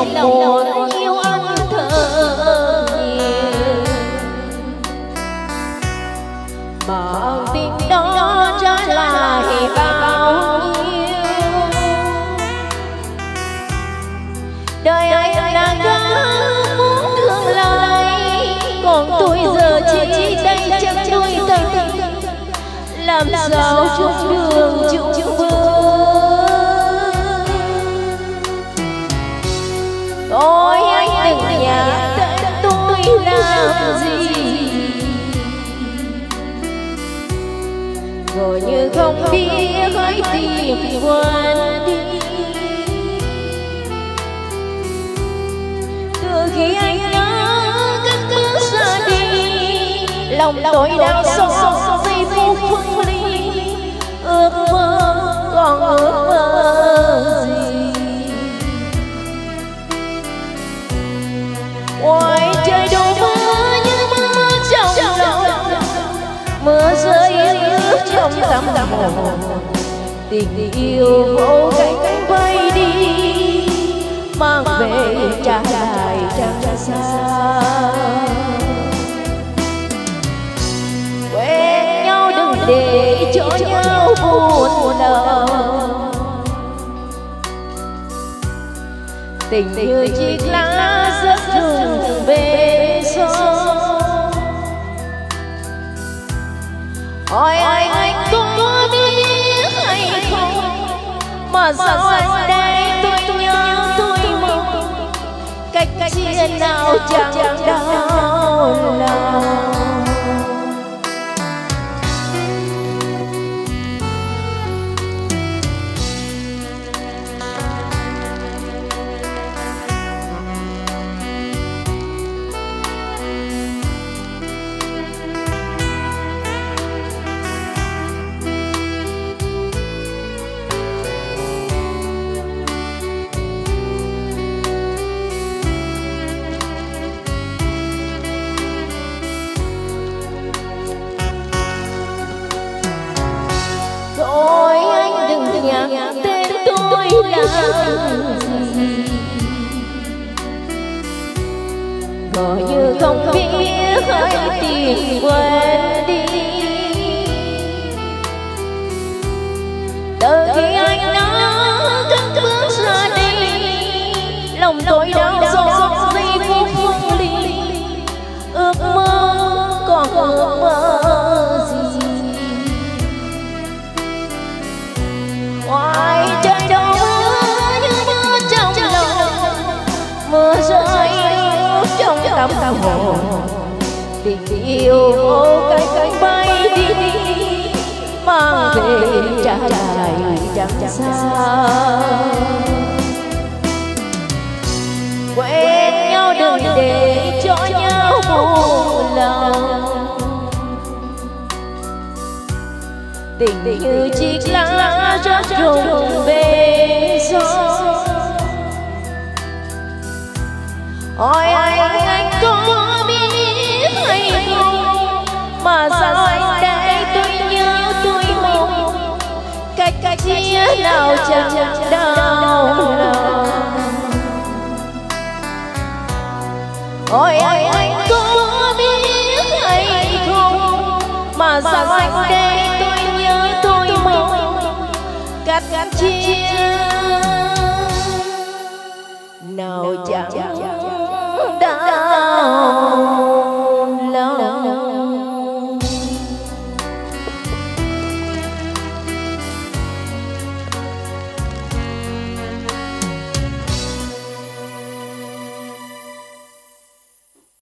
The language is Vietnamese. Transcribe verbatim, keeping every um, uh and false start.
lòng buồn yêu anh thơ nhiều. Bằng tình đó trả lại bao nhiêu. Đời anh đang gắng muốn thương lại, còn tôi giờ chỉ tay chân đôi tay, làm sao chung đường chung bước. Ôi anh đừng nhắc tên tôi làm gì, rồi như không biết hãy tìm quên đi. Từ khi anh đã cất bước ra đi, lòng tôi đang sống giây phút phân ly. Ước mơ còn ước mơ gì, ngoài trời đổ mưa như mưa trong lòng, mưa rơi ướt trong tâm hồn. Tình yêu vô cánh bay đi, mang về trả lại trăng xa. Quen nhau đừng để cho nhau buồn lòng, tình như chiếc lá rớt rụng về sông. Hỏi anh anh có biết hay không, mà sao anh đây tôi nhớ tôi mong, cách chia nào chẳng đau lòng. Ôi anh đừng nhắc tên tôi làm gì, gọi như không biết hãy tìm quên đi. Từ khi anh đã cất bước ra đi, lòng tôi đau xót giây phút phân ly. Ước mơ còn ước mơ gì, ngoài trời đổ mưa như mưa trong lòng, mưa rơi ướt trong tâm hồn. Tình yêu vô cánh cánh bay đi, mang về trả lại chẳng xa. Quen nhau đừng để cho nhau buồn lòng, tình như chiếc lá rớt rụng về sông. Hỏi anh anh có biết hay không, mà sao anh đây tôi nhớ tôi mong, cách chia nào chẳng đau lòng. Hỏi anh anh có biết hay không, mà sao anh đây tôi nhớ tôi mong, cách chia